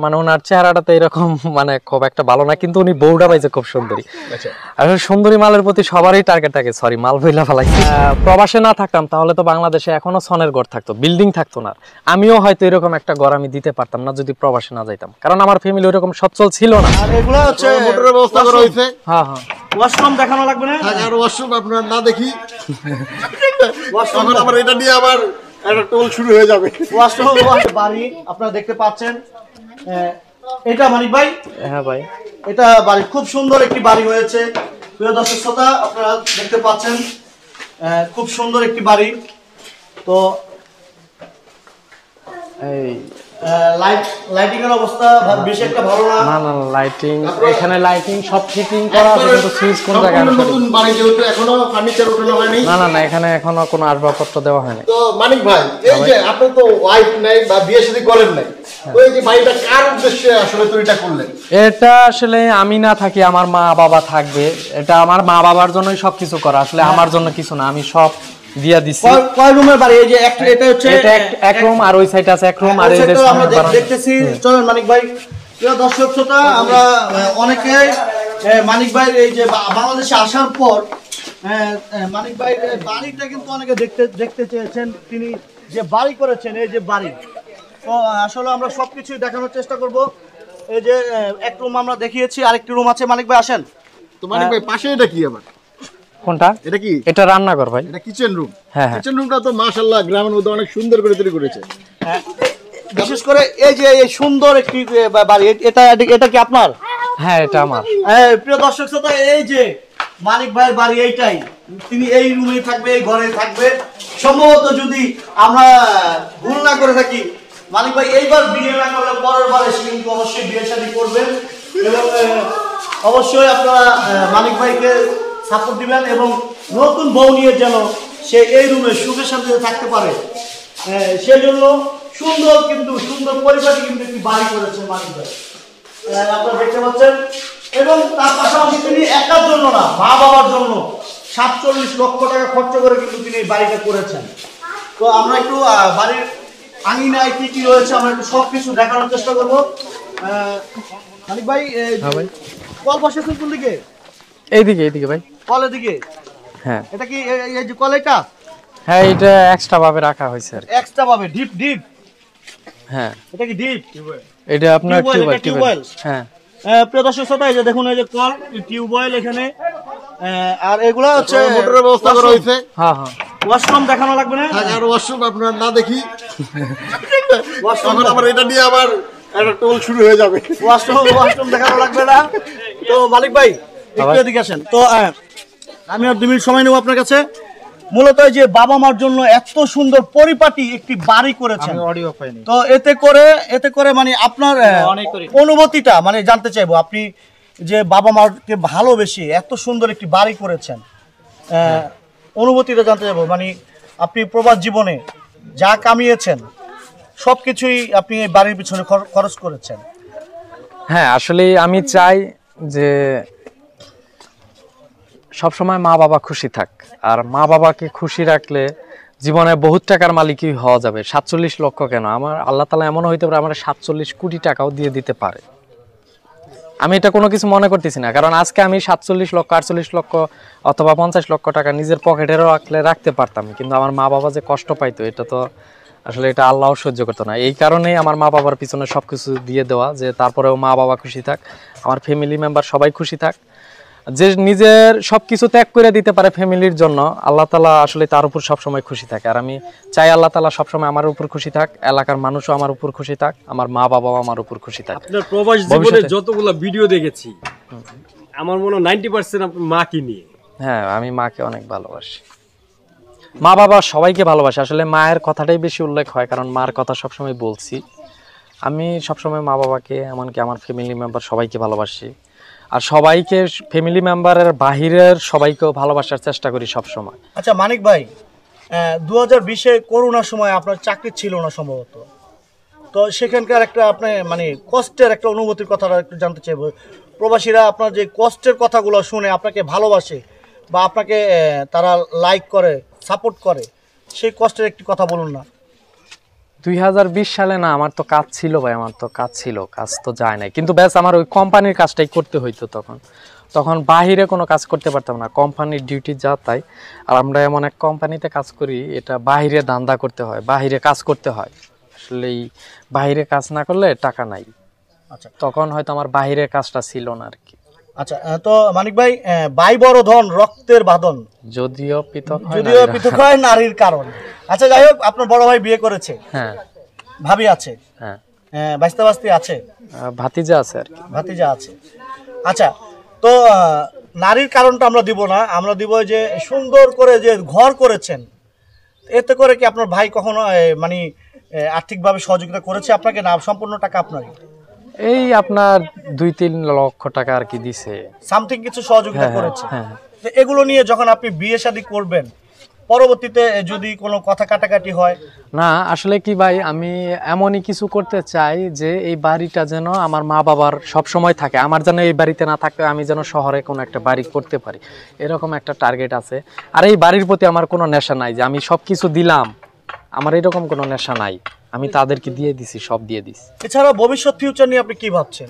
মানে ওনার চেহারাটা তো এরকম মানে খুব একটা ভালো না, কিন্তু উনি বউটা পাইছে খুব সুন্দরী। আসলে সুন্দরী মালের প্রতি সবারই টার্গেট থাকে। সরি, মাল বইলা ফেলাইছি। প্রবাসে না থাকতাম তাহলে তো বাংলাদেশে এখনো সনের ঘর থাকতো, বিল্ডিং থাকতো না। আমিও হয়তো এরকম একটা ঘর আমি দিতে পারতাম না যদি প্রবাসে না যাইতাম, কারণ আমার ফ্যামিলি ওরকম সচ্ছল ছিল না। আর এগুলা হচ্ছে মোটরের ব্যবস্থা করা হয়েছে। হ্যাঁ হ্যাঁ, ওয়াশরুম দেখানো লাগবে না? হ্যাঁ, আর ওয়াশরুম আপনারা না দেখি তখন আবার এটা নিয়ে আবার একটা টোল শুরু হয়ে যাবে। ওয়াশরুম বাড়ি আপনারা দেখতে পাচ্ছেন। এটা মানিক ভাই? হ্যাঁ ভাই, এটা বাড়ি খুব সুন্দর একটি বাড়ি হয়েছে। প্রিয় দর্শক শ্রোতা, আপনারা দেখতে পাচ্ছেন খুব সুন্দর একটি বাড়ি। তো এই লাইটিং এর অবস্থা বেশি একটা ভালো না। না না, লাইটিং এখানে লাইটিং সব ফিটিং করা আছে, কিন্তু সুইচ কোন জায়গায় আমি নতুন বাড়ি যেহেতু এখনো ফার্নিচার ওঠানো হয়নি। না না না, এখানে এখনো কোনো আসবাবপত্র দেওয়া হয়নি। তো মানিক ভাই, এই যে আপনি তো ওয়াইফ নাই বা বিয়ে শাদী করেন নাই, তো এই যে বাড়িটা কার উদ্দেশ্যে আসলে তৈরিটা করলেন? এটা আসলে আমি না থাকি, আমার মা বাবা থাকবে। এটা আমার মা বাবার জন্যই সবকিছু করা, আসলে আমার জন্য কিছু না। আমি সব দিয়া দিছি। কয় রুমের বাড়ি? এই যে এটা হচ্ছে এক রুম, আর ওই সাইড আছে এক রুম, আর এই যে আমরা দেখতেছি। চলেন মানিক ভাই। প্রিয় দর্শক শ্রোতা, আমরা অনেকে মানিক ভাই এই যে বাংলাদেশে আসার পর মানিক ভাই বাড়িটা কিন্তু অনেকে দেখতে চেয়েছেন, তিনি যে বাড়ি করেছেন, এই যে বাড়ি। তো আসলে আমরা সবকিছুই দেখানোর চেষ্টা করব। এই যে এক রুম আমরা দেখিয়েছি, আরেকটি রুম আছে। মানিক ভাই আসেন। তো মানিক ভাই, পাশে এটা কি আবার? কোনটা? এটা কি? এটা রান্নাঘর ভাই। এটা কিচেন রুম। হ্যাঁ হ্যাঁ, কিচেন রুমটা তো মাশাআল্লাহ গ্রামের মধ্যে অনেক সুন্দর করে তৈরি করেছে। বিশেষ করে এই যে এই সুন্দর একটি বাড়ি, এটা কি আপনার? হ্যাঁ, এটা আমার। প্রিয় দর্শক শ্রোতা, এই যে মানিক ভাইয়ের বাড়ি এইটাই। তিনি এই রুমেই থাকবে, এই ঘরে থাকবে। সম্ভবত যদি আমরা ভুল না করে থাকি, মানিক ভাই এইবার বিয়ে না করলে পরের বার এসে কিন্তু অবশ্যই বিয়ে শাদী করবেন, এবং অবশ্যই আপনারা মানিক ভাইকে সাপোর্ট দিবেন, এবং নতুন বউ নিয়ে যেন সে এই রুমে সুখে শান্তিতে থাকতে পারে, সেই জন্য সুন্দর পরিপাটি কিন্তু একটি বাড়ি করেছে মানিক ভাই, আপনারা দেখতে পাচ্ছেন। এবং তার পাশাপাশি তিনি একার জন্য না, মা বাবার জন্য 47 লক্ষ টাকা খরচ করে কিন্তু তিনি এই বাড়িটা করেছেন। তো আমরা একটু বাড়ির আঙিনায় কি কি রয়েছে আমরা একটু সবকিছু দেখানোর চেষ্টা করবো। মানিক ভাই, কল বসেছেন কোন দিকে? এইদিকে ভাই, কলের দিকে। হ্যাঁ, এটা কি এই যে কল? এটা হ্যাঁ, এটা এক্সট্রা ভাবে রাখা হয়েছে আর কি। এক্সট্রা ভাবে ডিপ। হ্যাঁ, এটা কি ডিপ? এটা আপনার টিউবওয়েল। হ্যাঁ, প্রিয় দর্শক শ্রোতা, এই যে দেখুন, এই যে কল, টিউবওয়েল এখানে। আর এগুলা হচ্ছে মোটরের ব্যবস্থা করা হয়েছে। হ্যাঁ হ্যাঁ, ওয়াশরুম দেখানো লাগবে না? হ্যাঁ, আর ওয়াশরুম আপনারা না দেখি তখন আবার এটা নিয়ে আবার একটা টোল শুরু হয়ে যাবে। ওয়াশরুম দেখানো লাগবে না। তো মালিক ভাই, একটু এদিকে আসেন। তো আমি আর 2 মিনিট সময় নেব আপনার কাছে। মূলত এই যে বাবা মার জন্য এত সুন্দর পরিপাটি একটি বাড়ি করেছেন, তো এতে করে মানে আপনার অনুভূতিটা মানে জানতে চাইবো। আপনি যে বাবা মাকে ভালোবেসে এত সুন্দর একটি বাড়ি করেছেন, অনুভূতিটা জানতে চাইবো। মানে আপনি প্রবাস জীবনে যা কামিয়েছেন সবকিছুই আপনি এই বাড়ির পিছনে খরচ করেছেন। হ্যাঁ, আসলে আমি চাই যে সবসময় মা বাবা খুশি থাক, আর মা বাবাকে খুশি রাখলে জীবনে বহুত টাকার মালিকই হওয়া যাবে। 47 লক্ষ কেন, আমার আল্লাহ তাআলা এমন হইতে পারে আমার 47 কোটি টাকাও দিয়ে দিতে পারে। আমি এটা কোনো কিছু মনে করতেছি না, কারণ আজকে আমি 47 লক্ষ 48 লক্ষ অথবা 50 লক্ষ টাকা নিজের পকেটেরও রাখতে পারতাম, কিন্তু আমার মা বাবা যে কষ্ট পাইতো এটা তো আসলে এটা আল্লাহও সহ্য করতো না। এই কারণেই আমার মা বাবার পিছনে সবকিছু দিয়ে দেওয়া, যে তারপরেও মা বাবা খুশি থাক, আমার ফ্যামিলি মেম্বার সবাই খুশি থাক। যে নিজের সবকিছু ত্যাগ করে দিতে পারে ফ্যামিলির জন্য, আল্লাহ তাআলা আসলে তার উপর সবসময় খুশি থাকে। আর আমি চাই আল্লাহ তাআলা সবসময় আমার উপর খুশি থাক, এলাকার মানুষও আমার উপর খুশি থাক, আমার মা বাবাও আমার উপর খুশি থাক। আপনার প্রবাস জীবনে যতগুলো ভিডিও দেখেছি, আমার মনে হয় 90% আপনার মাকে নিয়ে। হ্যাঁ, আমি মাকে অনেক ভালোবাসি, মা বাবা সবাইকে ভালোবাসি। আসলে মায়ের কথাটাই বেশি উল্লেখ হয়, কারণ মার কথা সবসময় বলছি। আমি সবসময় মা বাবাকে, এমনকি আমার ফ্যামিলি মেম্বার সবাইকে ভালোবাসি, আর সবাইকে ফ্যামিলি মেম্বারের বাহিরের সবাইকেও ভালোবাসার চেষ্টা করি সব সময়। আচ্ছা মানিক ভাই, 2020-এ করোনার সময় আপনার চাকরি ছিল না সম্ভবত, তো সেখানকার একটা আপনি মানে কষ্টের একটা অনুভূতির কথাটা একটু জানতে চাইবো। প্রবাসীরা আপনার যে কষ্টের কথাগুলো শুনে আপনাকে ভালোবাসে বা আপনাকে তারা লাইক করে, সাপোর্ট করে, সেই কষ্টের একটি কথা বলুন না। 2020 সালে না, আমার তো কাজ ছিল ভাই, আমার তো কাজ ছিল, কাজ তো যায় নাই, কিন্তু ব্যাস আমার ওই কোম্পানির কাজটাই করতে হইতো। তখন বাহিরে কোনো কাজ করতে পারতাম না, কোম্পানির ডিউটি যা তাই। আর আমরা এমন এক কোম্পানিতে কাজ করি, এটা বাহিরে ধান্দা করতে হয়, বাহিরে কাজ করতে হয়। আসলে এই বাহিরে কাজ না করলে টাকা নাই। আচ্ছা, তখন হয়তো আমার বাহিরের কাজটা ছিল না আর কি। আচ্ছা, তো মানিক ভাই, ভাই বড় ধন রক্তের বাঁধন, যদিও পৃথক হয় নারীর কারণ। আচ্ছা, যাই হোক, আপনার বড় ভাই বিয়ে করেছে, হ্যাঁ, ভাবি আছে, হ্যাঁ, বাস্তা বাস্তি আছে, ভাতিজা আছে আর কি। ভাতিজা আছে। আচ্ছা, তো নারীর কারণটা আমরা দিব না, আমরা দিব যে সুন্দর করে যে ঘর করেছেন, এতে করে কি আপনার ভাই কখনো মানে আর্থিকভাবে সহযোগিতা করেছে আপনাকে, না সম্পূর্ণ টাকা আপনারই? এই আপনার 2-3 লক্ষ টাকা আর কি দিছে, সামথিং কিছু সহযোগিতা হ্যাঁ, করেছে। হ্যাঁ। তো এগুলো নিয়ে যখন আপনি বিয়ে শাদী করবেন, পরবর্তীতে যদি কোনো কথা কাটাকাটি হয়? না, আসলে কি ভাই, আমি এমনই কিছু করতে চাই যে এই বাড়িটা যেন আমার মা বাবার সব সময় থাকে, আমার যেন এই বাড়িতে না থাকতে আমি যেন শহরে কোনো একটা বাড়ি করতে পারি, এরকম একটা টার্গেট আছে। আর এই বাড়ির প্রতি আমার কোনো নেশা নাই যে আমি সব কিছু দিলাম, আমার এরকম কোনো নেশা নাই, আমি তাদেরকে দিয়ে দিছি, সব দিয়ে দিছি। এছাড়া ভবিষ্যৎ ফিউচার নিয়ে আপনি কি ভাবছেন?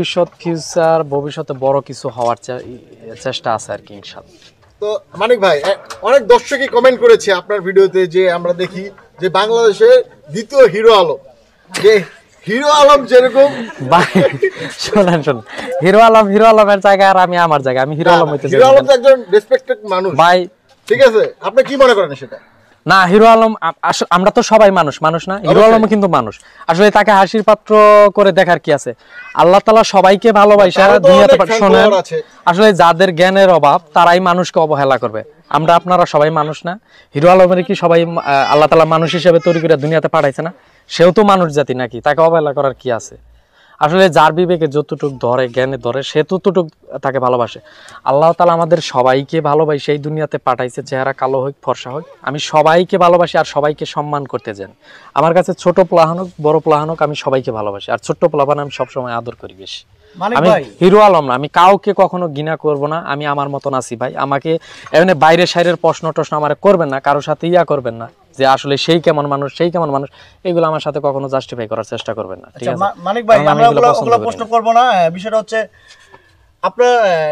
ভবিষ্যতে বড় কিছু হওয়ার চেষ্টা আছে আর কি, ইনশাআল্লাহ। তো মানিক ভাই, অনেক দর্শকই কমেন্ট করেছে আপনার ভিডিওতে, যে আমরা দেখি যে বাংলাদেশে দ্বিতীয় হিরো আলম, যে হিরো আলম যেরকম ভাই শোনেন, হিরো আলমের জায়গায় আর আমি আমার জায়গায়, আমি হিরো আলম হইতে হিরো আলম তো একজন রেসপেক্টেড মানুষ ভাই, ঠিক আছে, আপনি কি মনে করেন সেটা? না, হিরো আলম, আমরা তো সবাই মানুষ না, হিরো আলম কিন্তু মানুষ। আসলে তাকে হাসির পাত্র করে দেখার কি আছে? আল্লাহ তাআলা সবাইকে ভালোবাসা দুনিয়াতে শোনেন, আসলে যাদের জ্ঞানের অভাব তারাই মানুষকে অবহেলা করবে। আপনারা সবাই মানুষ না? হিরো আলমের কি সবাই আল্লাহ তাআলা মানুষ হিসেবে তৈরি করে দুনিয়াতে পাঠাইছে না? সেও তো মানুষ জাতি নাকি, তাকে অবহেলা করার কি আছে? আসলে যার বিবেকে যতটুক ধরে, জ্ঞানে ধরে, সে ততটুক তাকে ভালোবাসে। আল্লাহ তাআলা আমাদের সবাইকে ভালোবাসে এই দুনিয়াতে পাঠাইছে, চেহারা কালো হোক ফর্সা হোক, আমি সবাইকে ভালোবাসি আর সবাইকে সম্মান করতে জানি। আমার কাছে ছোট প্লাহান হোক বড় প্লাহান হোক, আমি সবাইকে ভালোবাসি, আর ছোট্ট প্লাহান আমি সবসময় আদর করি বেশি। আমি হিরো আলম না, আমি কাউকে কখনো ঘৃণা করব না, আমি আমার মতন আছি ভাই। আমাকে এমনি বাইরে সাইরের প্রশ্ন টশ্ন আমার করবেন না, কারোর সাথে করবেন না যে আসলে সেই কেমন মানুষ, এগুলো আমার সাথে কখনো জাস্টিফাই করার চেষ্টা করবেন না, ঠিক আছে? মানিক ভাই, আমরা ওগুলো প্রশ্ন করব না। বিষয়টা হচ্ছে আপনার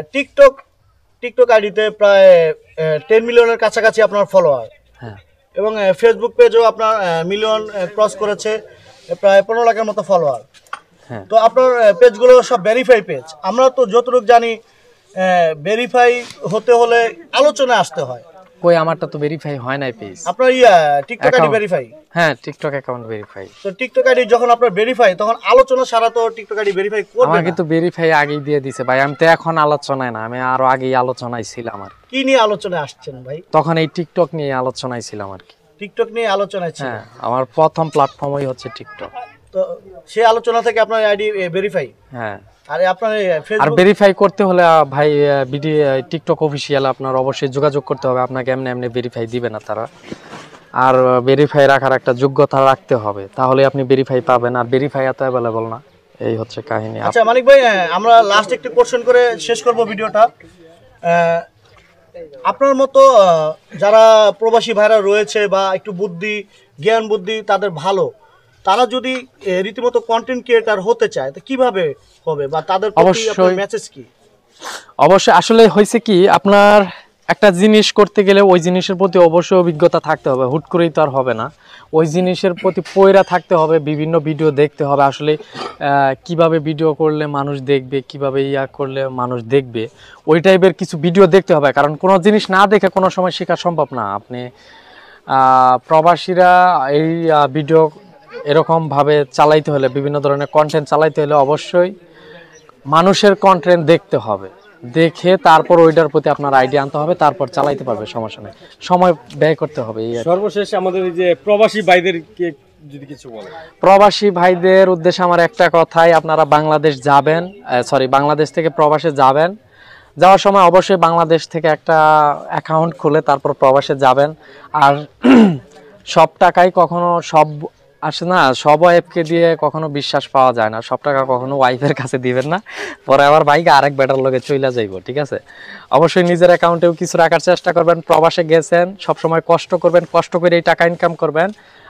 টিকটক আইডিতে প্রায় 10 মিলিয়নের কাছাকাছি আপনার ফলোয়ার, হ্যাঁ, এবং ফেসবুক পেজও আপনার মিলিয়ন ক্রস করেছে, প্রায় 15 লাখের মতো ফলোয়ার। হ্যাঁ। তো আপনার পেজগুলো সব ভেরিফাই পেজ। আমরা তো যতটুকু জানি, ভেরিফাই হতে হলে আলোচনায় আসতে হয়। কই, আমারটা তো ভেরিফাই হয় নাই পেজ। আপনার টিকটক আইডি ভেরিফাই? হ্যাঁ, টিকটক অ্যাকাউন্ট ভেরিফাই। তো টিকটক আইডি যখন আপনার ভেরিফাই, তখন আলোচনা ছাড়া তো টিকটক আইডি ভেরিফাই করবে না। আমাকে তো ভেরিফাই আগেই দিয়ে দিয়েছে ভাই, আমি তো এখন আলোচনায় না, আমি আরো আগেই আলোচনায় ছিলাম। আর কি নিয়ে আলোচনায় আসছেন ভাই? তখন এই টিকটক নিয়ে আলোচনায় ছিলাম আর কি। টিকটক নিয়ে আলোচনায় ছিল? হ্যাঁ, আমার প্রথম প্ল্যাটফর্মই হচ্ছে টিকটক। তো সেই আলোচনা থেকে আপনার আইডি ভেরিফাই? হ্যাঁ। আর আপনার আর ভেরিফাই করতে হলে ভাই টিকটক অফিসিয়াল আপনার অবশ্যই যোগাযোগ করতে হবে, আপনাকে এমনি ভেরিফাই দিবে না তারা। আর ভেরিফাই রাখার একটা যোগ্যতা রাখতে হবে, তাহলে আপনি ভেরিফাই পাবেন, আর ভেরিফাই এত অ্যাভেলেবল না, এই হচ্ছে কাহিনী। আচ্ছা মানিক ভাই, আমরা লাস্ট একটু কোশ্চেন করে শেষ করব ভিডিওটা। আপনার মতো যারা প্রবাসী ভাইরা রয়েছে বা একটু জ্ঞান বুদ্ধি তাদের ভালো, তারা যদি রীতিমতো কন্টেন্ট ক্রিয়েটর হতে চায়, তো কিভাবে হবে, বা তাদের প্রতি আপনার মেসেজ কি? অবশ্যই, আসলে হয়েছে কি, আপনার একটা জিনিস করতে গেলে ওই জিনিসের প্রতি অবশ্যই অভিজ্ঞতা থাকতে হবে, হুট করেই তো আর হবে না। ওই জিনিসের প্রতি পয়রা থাকতে হবে, বিভিন্ন ভিডিও দেখতে হবে, আসলে কিভাবে ভিডিও করলে মানুষ দেখবে, কিভাবে করলে মানুষ দেখবে, ওই টাইপের কিছু ভিডিও দেখতে হবে। কারণ কোনো জিনিস না দেখে কোনো সময় শেখা সম্ভব না। আপনি প্রবাসীরা এই ভিডিও এরকমভাবে চালাইতে হলে, বিভিন্ন ধরনের কন্টেন্ট চালাইতে হলে অবশ্যই মানুষের কন্টেন্ট দেখতে হবে, দেখে তারপর ওইটার প্রতি আপনার আইডিয়া আনতে হবে, তারপর চালাইতে পারবে, সমস্যা নেই, সময় ব্যয় করতে হবে। সর্বশেষ আমাদের এই যে প্রবাসী ভাইদেরকে যদি কিছু বলেন। প্রবাসী ভাইদের উদ্দেশ্যে আমার একটা কথাই, আপনারা বাংলাদেশ যাবেন, বাংলাদেশ থেকে প্রবাসে যাবেন, যাওয়ার সময় অবশ্যই বাংলাদেশ থেকে একটা অ্যাকাউন্ট খুলে তারপর প্রবাসে যাবেন। আর সব টাকাই কখনো সব আসে না, সব ওয়াইফকে দিয়ে কখনো বিশ্বাস পাওয়া যায় না, সব টাকা কখনো ওয়াইফের কাছে দিবেন না, পরে আবার ভাইকে আরেক বেটার লগে চইলা যাইব, ঠিক আছে? অবশ্যই নিজের অ্যাকাউন্টেও কিছু রাখার চেষ্টা করবেন। প্রবাসে গেছেন, সবসময় কষ্ট করবেন, কষ্ট করে এই টাকা ইনকাম করবেন,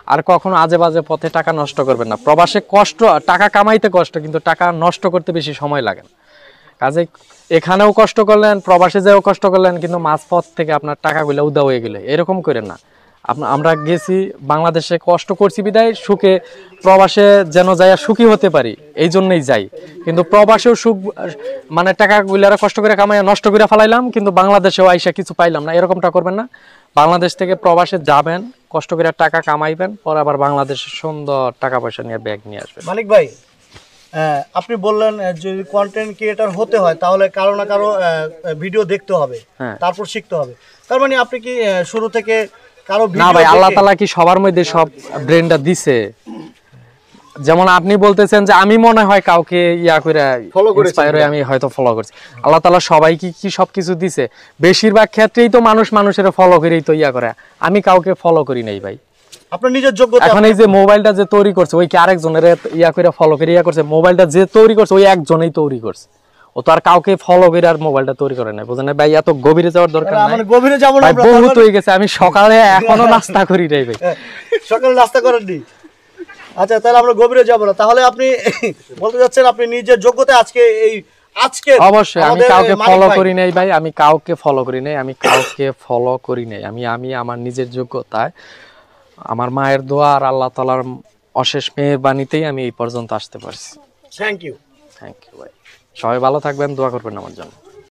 আর কখনো আজে বাজে পথে টাকা নষ্ট করবেন না। প্রবাসে কষ্ট, টাকা কামাইতে কষ্ট, কিন্তু টাকা নষ্ট করতে বেশি সময় লাগে না। কাজে এখানেও কষ্ট করলেন, প্রবাসে যেও কষ্ট করলেন, কিন্তু মাঝপথ থেকে আপনার টাকাগুলো উদা হয়ে গেলে এরকম করেন না। আমরা গেছি বাংলাদেশে, কষ্ট করছি বিদায় সুখে, প্রবাসে যেন যাইয়া সুখী হতে পারি এই জন্যই যাই। কিন্তু প্রবাসেও সুখ মানে টাকাগুলো কষ্ট করে কামাইয়া নষ্ট করে ফেলাইলাম, কিন্তু বাংলাদেশেও আইসা কিছু পাইলাম না, এরকমটা করবেন না। বাংলাদেশ থেকে প্রবাসে যাবেন, কষ্ট করে টাকা কামাইবেন, পরে আবার বাংলাদেশে সুন্দর টাকা পয়সা নিয়ে ব্যাগ নিয়ে আসবেন। মানিক ভাই, আপনি বললেন যদি কন্টেন্ট ক্রিয়েটর হতে হয় তাহলে কারো না কারো ভিডিও দেখতে হবে, তারপর শিখতে হবে। তার মানে আপনি কি শুরু থেকে কারো না ভাই, আল্লাহ তাআলা কি সবার মধ্যে সব ব্রেনটা দিছে? যেমন আপনি বলতেছেন যে আমি মনে হয় কাউকে ইয়া করে ইন্সপায়ার হয়ে আমি হয়তো ফলো করছি, আল্লাহ তাআলা সবাইকে কি সবকিছু দিছে? বেশিরভাগ ক্ষেত্রেই তো মানুষের ফলো করেই তো ইয়া করে। আমি কাউকে ফলো করি নাই ভাই। আপনার নিজের যোগ্যতা। এখন এই যে মোবাইলটা যে তৈরি করছে, ওই কি আরেকজনের ইয়া করে ফলো করে ইয়া করছে? মোবাইলটা যে তৈরি করছে ওই একজনেই তৈরি করছে, ও তো আর কাউকে ফলো করে আর মোবাইলটা তৈরি করে না, বুঝেন ভাই? এত গভীরে যাওয়ার দরকার নাই, মানে গভীরে যাব না, বহুত হয়ে গেছে। আমি সকালে এখনো নাস্তা করি নাই ভাই। সকালে নাস্তা করেননি? আচ্ছা, তাহলে আমরা গভীরে যাব না। তাহলে আপনি বলতে যাচ্ছেন আপনি নিজের যোগ্যতা আজকে অবশ্যই আমি কাউকে ফলো করি নাই ভাই, আমি কাউকে ফলো করি নাই, আমি আমার নিজের যোগ্যতায়, আমার মায়ের দোয়া আর আল্লাহ তাআলার অশেষ মেহেরবানিতেই আমি এই পর্যন্ত আসতে পারছি। থ্যাংক ইউ ভাই। সবাই ভালো থাকবেন, দোয়া করবেন আমার জন্য।